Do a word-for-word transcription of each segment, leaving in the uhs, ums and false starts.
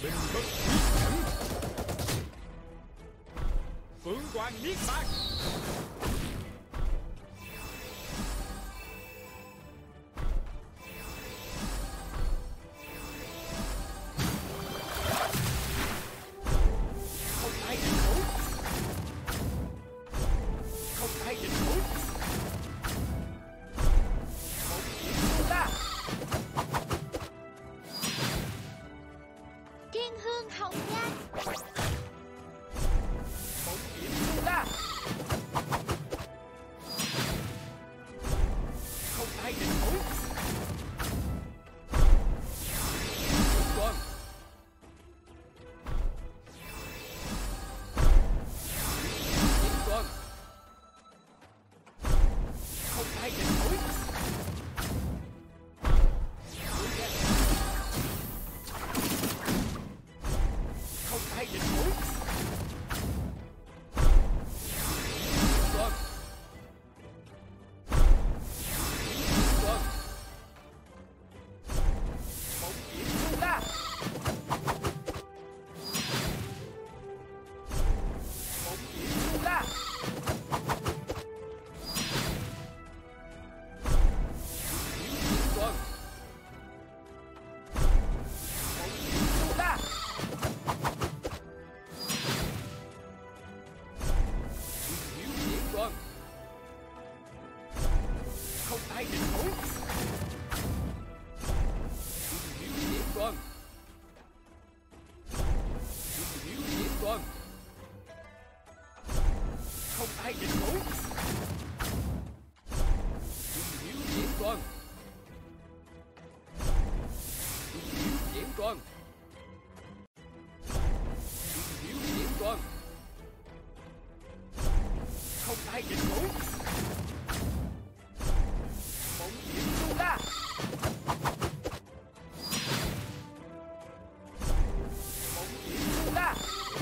Bình bất quyết nhẫn. Phượng hoàng niết bàn. Không ai địch thủ. Không ai địch thủ. Một điểm tu la. Thiên hương hồng nhan. Một điểm tu la. Không ai địch thủ. Quần. Quần. Không ai địch thủ. Không ai địch thủ. Quần. Quần. Một điểm tu la. Một điểm tu la. Quần. Một điểm tu la. Biểu diễn quần. Không ai địch thủ. Biểu diễn quần. Biểu diễn quần. Không ai địch thủ. Biểu diễn quần. Biểu diễn quần. Biểu diễn quần. Không ai địch thủ. Một điểm tu la. Một điểm tu la.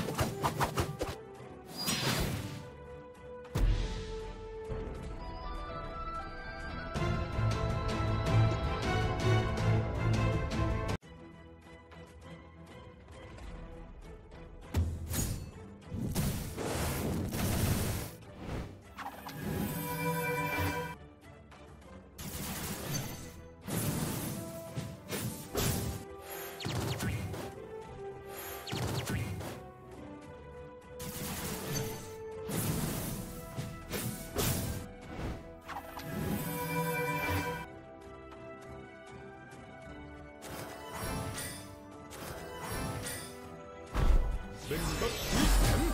Bình bất quyết nhẫn.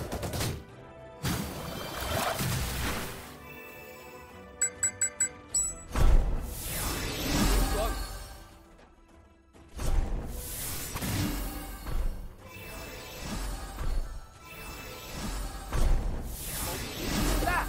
Quần. Một điểm tu la.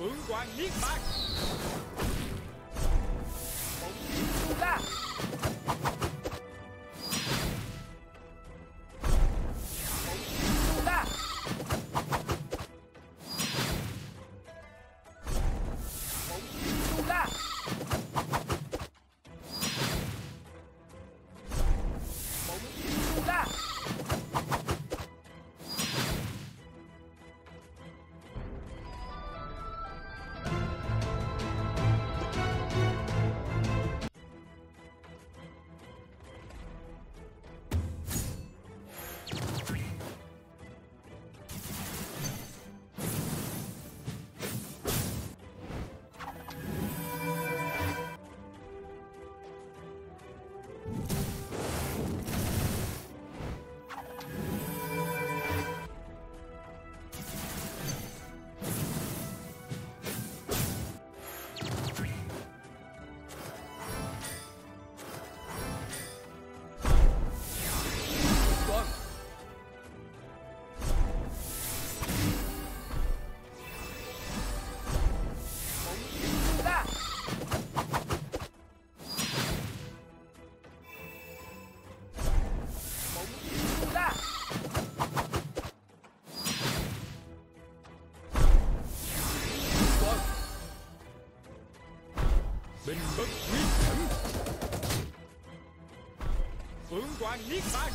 Phượng Hoàng Niết Bàn. Bóng kiếm tung ra. Bóng kiếm tung ra. Bóng kiếm tung ra. Bóng kiếm tung ra. Bình bất quyết thẳng. Phượng Hoàng Niết Bàn.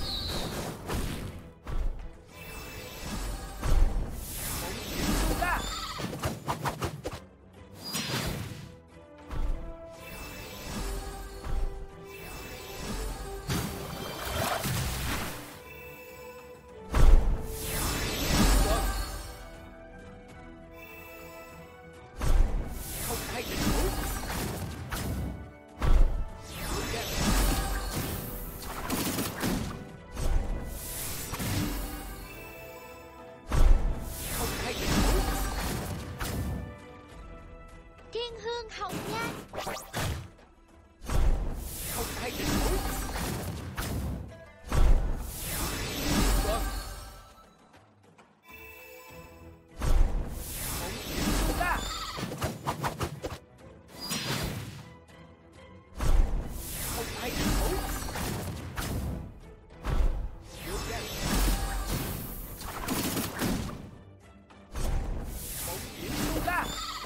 Bóng kiếm tung ra. Không ai địch thủ. Thiên hương hồng nhan. Không ai địch thủ. Vâng. Bóng kiếm tung ra. Không ai địch thủ. Vô gian. Bóng kiếm tung ra.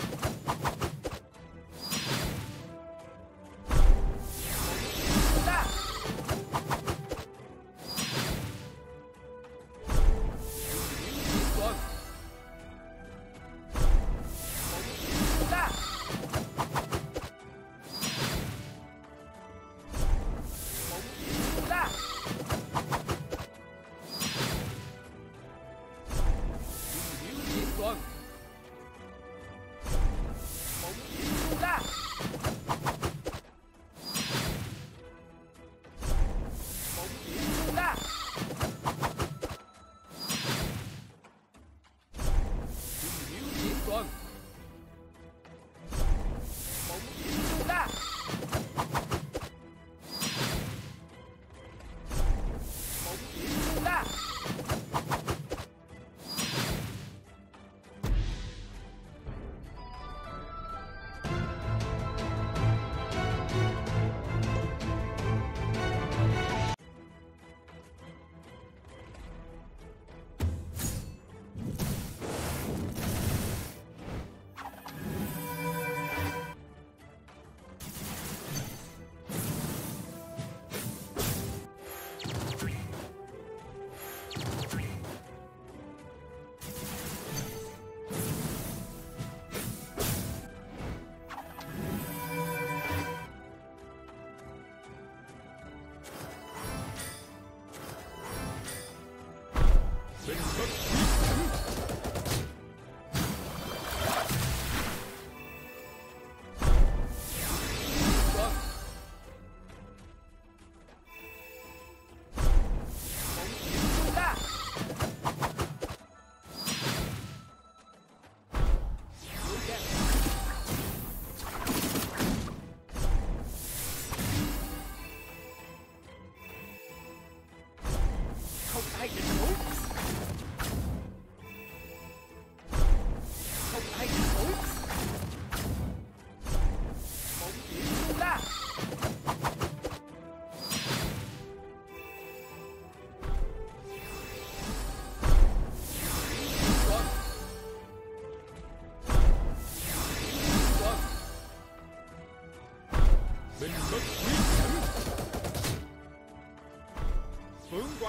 Tuần. Bóng kiếm tung ra. Bóng kiếm tung ra. Trung hiếu diễn tuần. Bóng kiếm tung ra. Bóng kiếm tung ra.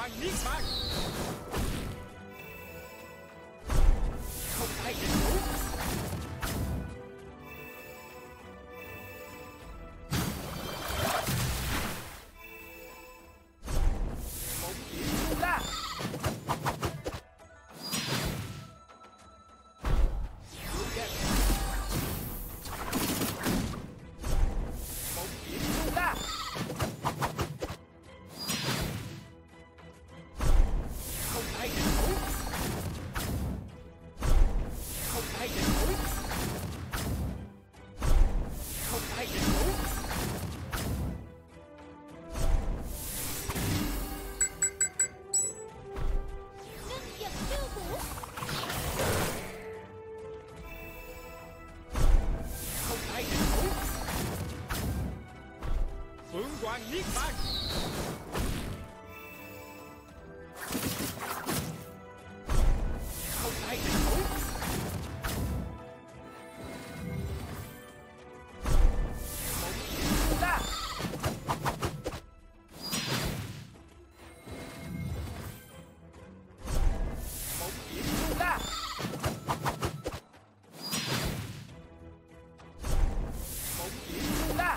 Quang Niết Bàn. Không ai địch nổi. Bóng kiếm du la. Bóng kiếm du la. Không ai địch nổi. Không ai địch nổi. Không ai địch nổi. Ngân giật chiêu vũ. Không ai địch nổi. Phượng Hoàng Niết Bàn. Không ai địch nổi. Bóng kiếm du la. Bóng kiếm du la. Bóng kiếm du la.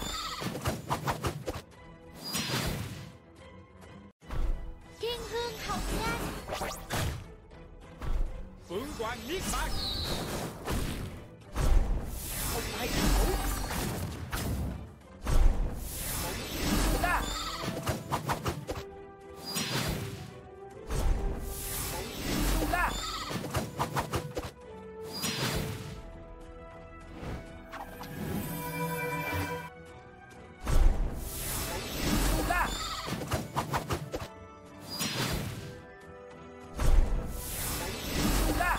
Thiên hương hồng nhan. Phượng Hoàng Niết Bàn. Không ai địch nổi. Bóng kiếm du la. Bóng kiếm du la. Bóng kiếm du la. Bóng kiếm du la.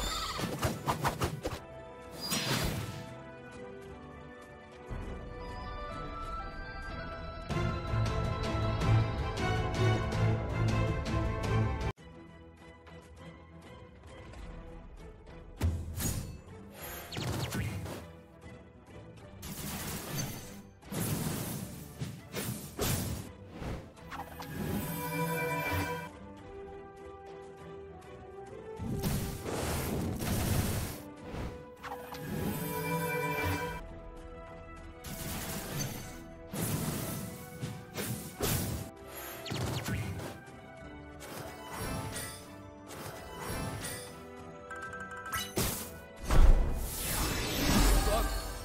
Vâng.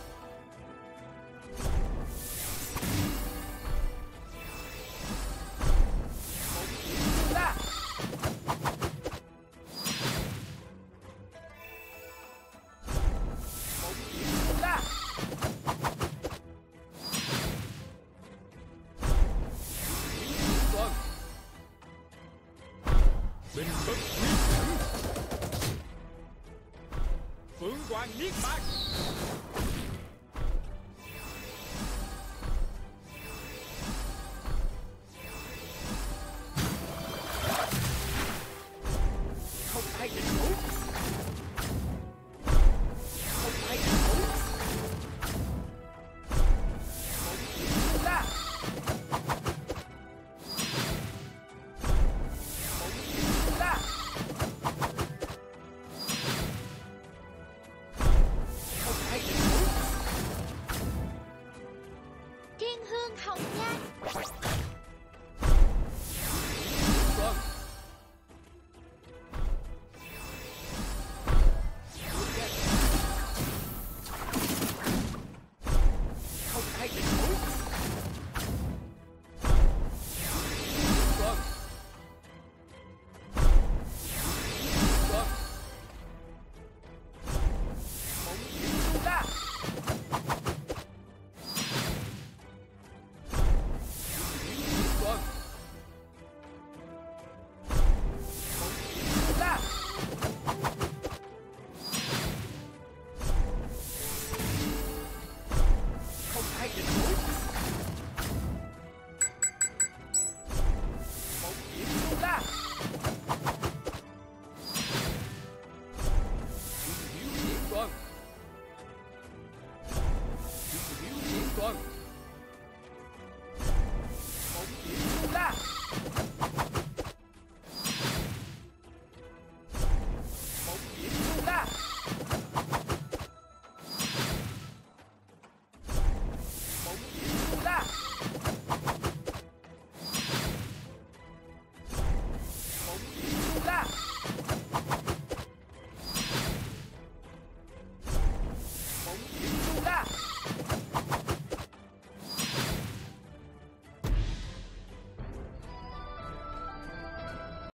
Bóng kiếm du la. Bóng kiếm du la. Kiếm du tuần. Bình bất quyết thắng. Phượng Hoàng Niết Bàn.